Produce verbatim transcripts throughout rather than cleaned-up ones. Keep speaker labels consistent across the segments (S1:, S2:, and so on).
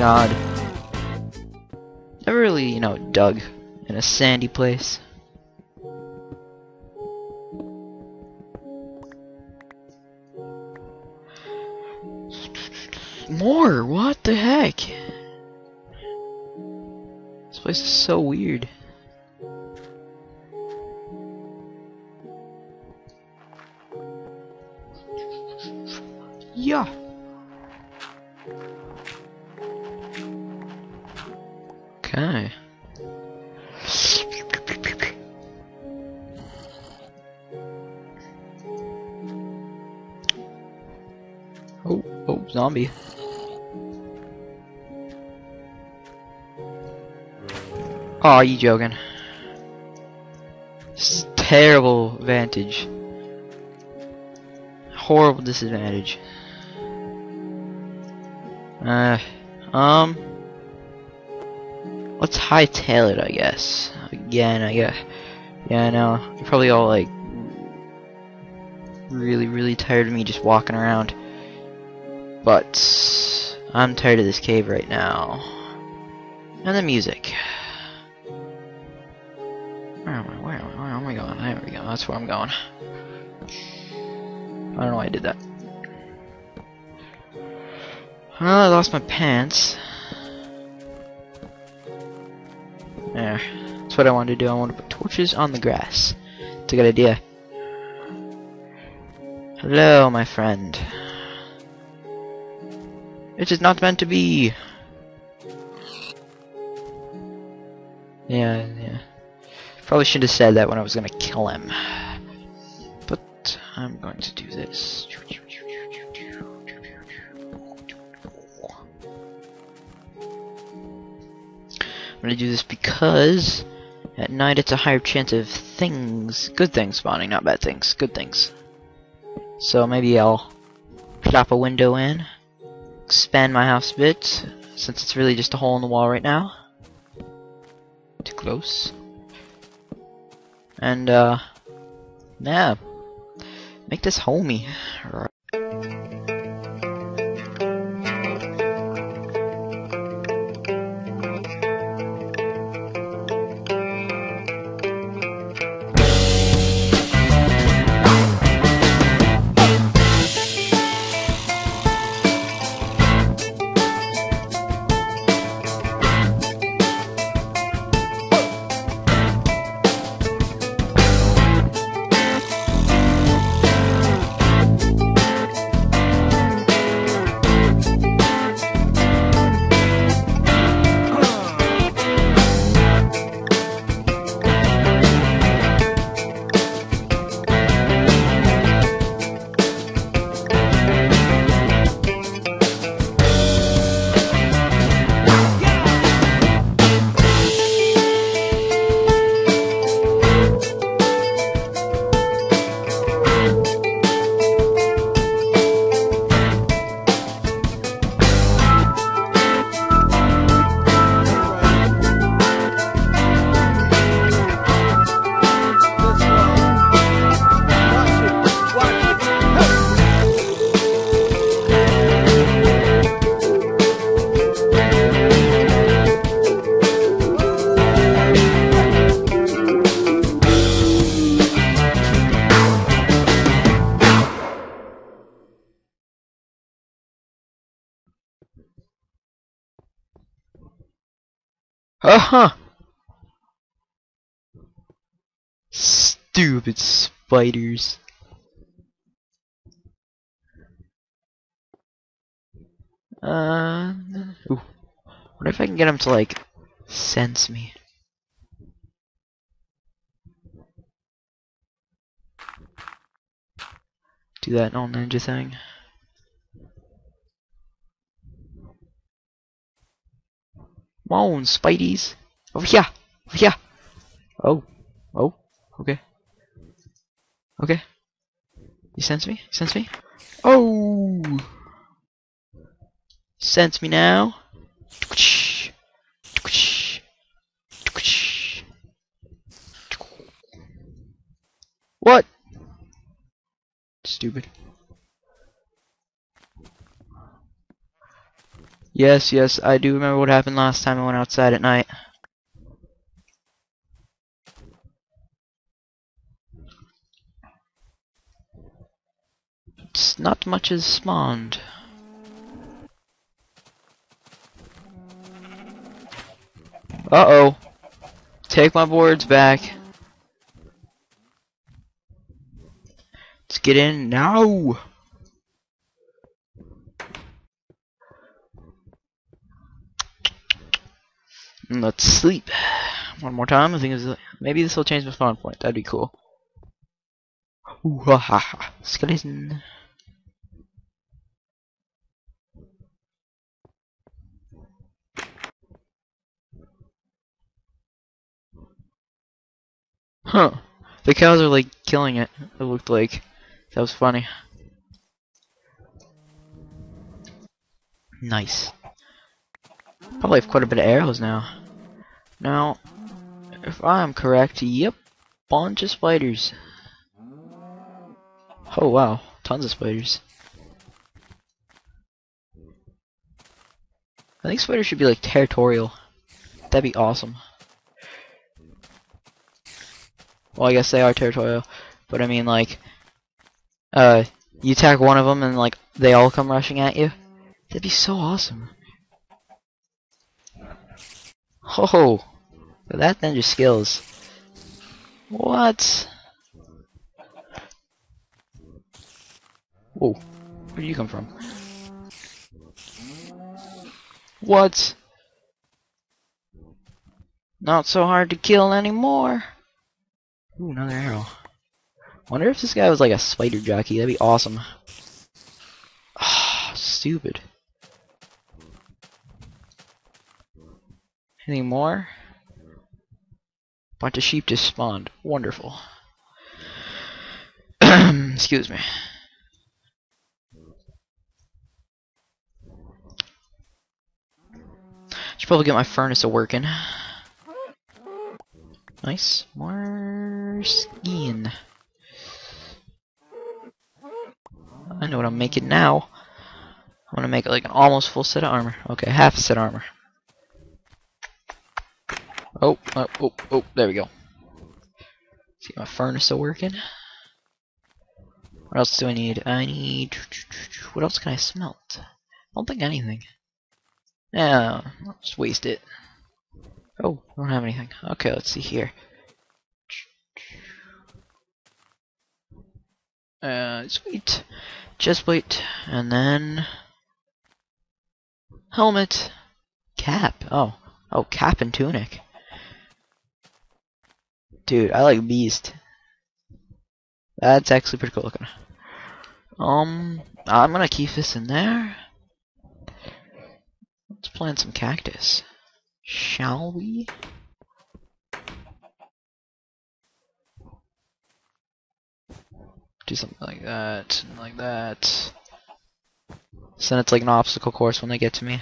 S1: god. Never really, you know, dug in a sandy place. More? What the heck? This place is so weird. Yeah. Okay. Oh, oh, zombie. Aw, oh, you joking? This terrible vantage. Horrible disadvantage. Uh, um, let's hightail it, I guess. Again, I guess. Yeah, I know. You're probably all like really, really tired of me just walking around. But I'm tired of this cave right now. And the music. Where am I? Where am I? Where am I going? There we go. That's where I'm going. I don't know why I did that. Well, I lost my pants. There. That's what I wanted to do. I want to put torches on the grass. It's a good idea. Hello, my friend. It is not meant to be. Yeah, yeah. Probably should have said that when I was gonna kill him. But I'm going to do this. I'm gonna do this because at night it's a higher chance of things, good things spawning, not bad things, good things. So maybe I'll plop a window in, expand my house a bit, since it's really just a hole in the wall right now. Too close. And uh, yeah, make this homey. Right. Uh-huh. Stupid spiders. Uh, ooh. What if I can get them to like sense me? Do that old ninja thing. Come on, Spideys. Over here. Over here. Oh. Oh. Okay. Okay. You sense me? You sense me? Oh! Sense me now. What? Stupid. Yes, yes, I do remember what happened last time I went outside at night. It's not much has spawned. Uh-oh. Take my boards back. Let's get in now. And let's sleep. One more time. I think it's, maybe this will change my spawn point. That'd be cool. Ooh, ha ha ha. Skeleton. Huh. The cows are like killing it. It looked like. That was funny. Nice. Probably have quite a bit of arrows now. Now, if I'm correct, yep, bunch of spiders. Oh wow, tons of spiders. I think spiders should be like territorial. That'd be awesome. Well, I guess they are territorial, but I mean like, uh, you attack one of them and like they all come rushing at you. That'd be so awesome. Oh, that ninja skills. What? Whoa, where did you come from? What? Not so hard to kill anymore. Ooh, another arrow. Wonder if this guy was like a spider jockey. That'd be awesome. Ah, stupid. Anything more? Bunch of sheep just spawned. Wonderful. Excuse me. Should probably get my furnace a working. Nice. More skin. I know what I'm making now. I'm gonna make it like an almost full set of armor. Okay, half a set of armor. Oh, oh, oh, oh, there we go. Let's get my furnace a working. What else do I need? I need... What else can I smelt? I don't think anything. Yeah, I'll just waste it. Oh, I don't have anything. Okay, let's see here. Uh, sweet. Chest plate, and then... Helmet. Cap. Oh. Oh, cap and tunic. Dude, I like Beast. That's actually pretty cool looking. Um, I'm gonna keep this in there. Let's plant some cactus. Shall we? Do something like that, something like that. So then it's like an obstacle course when they get to me.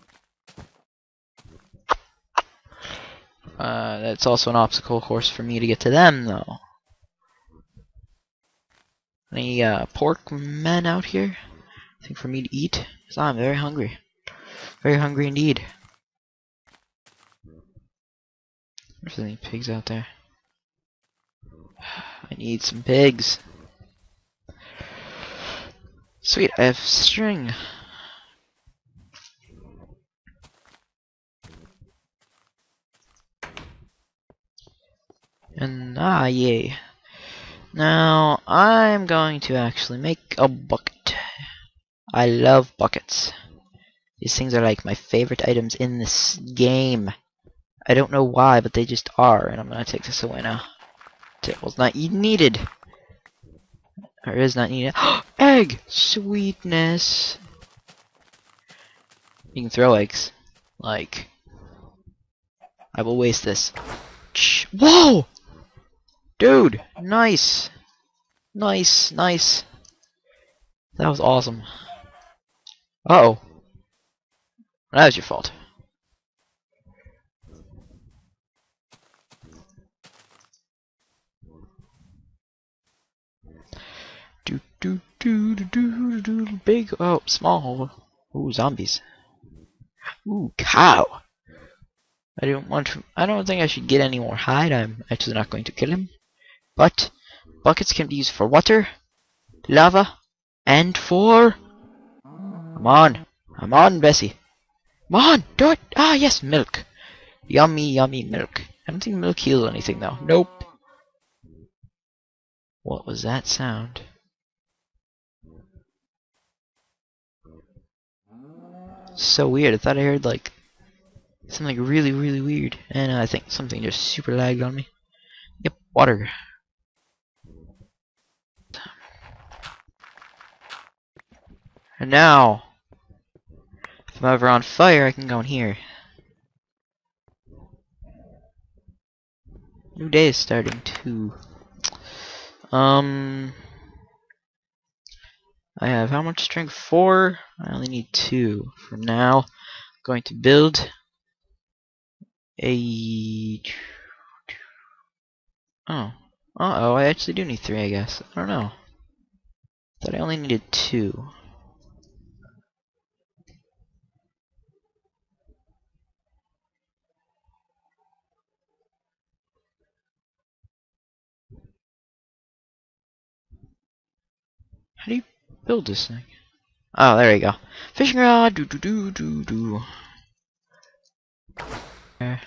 S1: Uh, it's also an obstacle course for me to get to them, though. Any uh, pork men out here? I think for me to eat? Because I'm very hungry. Very hungry indeed. There's any pigs out there? I need some pigs. Sweet, I have string. And ah, yay. Now, I'm going to actually make a bucket. I love buckets. These things are like my favorite items in this game. I don't know why, but they just are, and I'm gonna take this away now. Tickle's not needed. Or is not needed. Egg! Sweetness. You can throw eggs. Like, I will waste this. Whoa! Dude, nice. Nice, nice. That was awesome. Uh oh. That was your fault. Do do do do do do big oh small. Ooh, zombies. Ooh, cow. I don't want to. I don't think I should get any more hide. I'm actually not going to kill him. But buckets can be used for water, lava, and for. Come on, come on, Bessie. Come on, do it. Ah, yes, milk. Yummy, yummy milk. I don't think milk heals anything though. Nope. What was that sound? So weird. I thought I heard like something really, really weird, and I think something just super lagged on me. Yep, water. And now, if I'm ever on fire, I can go in here. New day is starting too. Um, I have how much strength? Four. I only need two for now. I'm going to build a. Oh, uh oh. I actually do need three. I guess. I don't know. Thought I only needed two. How do you build this thing? Oh, there you go. Fishing rod. Do do do do do. There.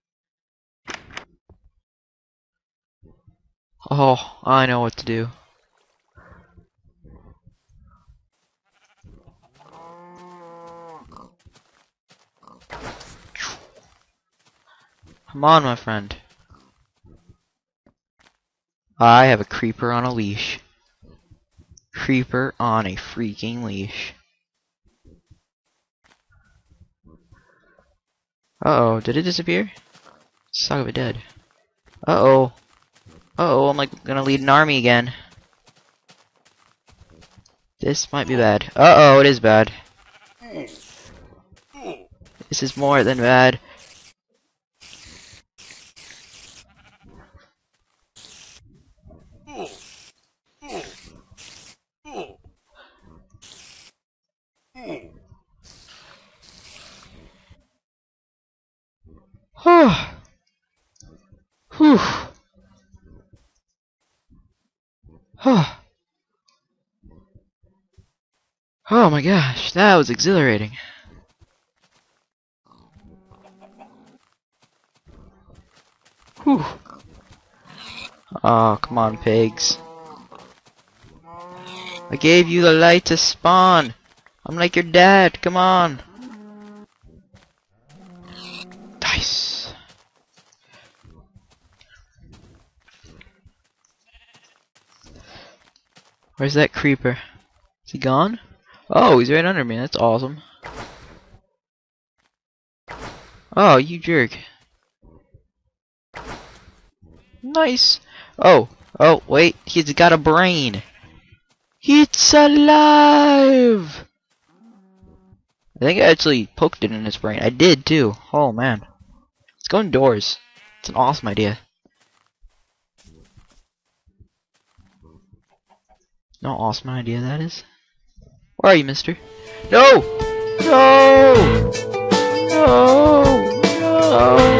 S1: Oh, I know what to do. Come on, my friend. I have a creeper on a leash. Creeper on a freaking leash. Uh oh, did it disappear? Son of a dead. Uh oh. Uh oh, I'm like gonna lead an army again. This might be bad. Uh oh, it is bad. This is more than bad. Whew. Oh my gosh, that was exhilarating. Whew. Oh, come on, pigs. I gave you the light to spawn. I'm like your dad, come on. Dice. Where's that creeper? Is he gone? Oh, he's right under me, that's awesome. Oh, you jerk. Nice. Oh, oh, wait, he's got a brain. It's alive! I think I actually poked it in his brain. I did too. Oh man. Let's go indoors. It's an awesome idea. No awesome idea that is. Where are you, mister? No! No! No! No!